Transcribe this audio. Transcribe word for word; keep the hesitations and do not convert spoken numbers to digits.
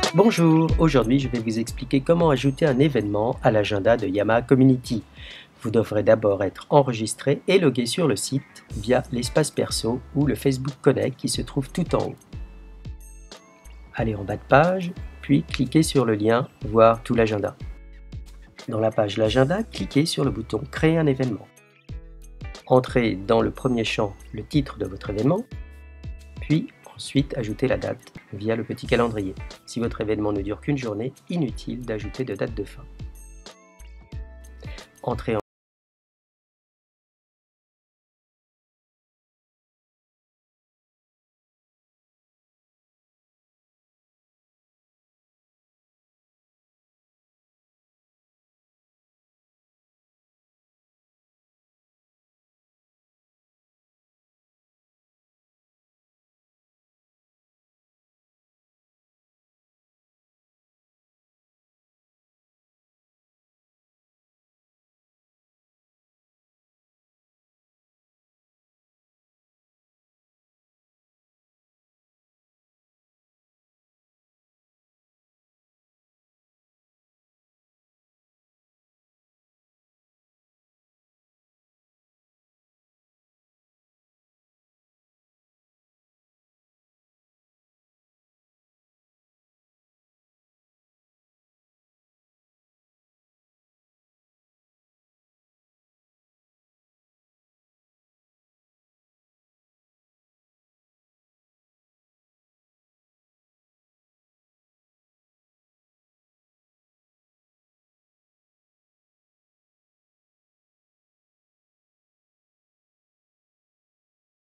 Bonjour, aujourd'hui je vais vous expliquer comment ajouter un événement à l'agenda de Yamaha Community. Vous devrez d'abord être enregistré et logué sur le site via l'espace perso ou le Facebook Connect qui se trouve tout en haut. Allez en bas de page, puis cliquez sur le lien « Voir tout l'agenda ». Dans la page L'agenda, cliquez sur le bouton « Créer un événement ». Entrez dans le premier champ le titre de votre événement, puis ensuite ajoutez la date via le petit calendrier. Si votre événement ne dure qu'une journée, inutile d'ajouter de date de fin. Entrez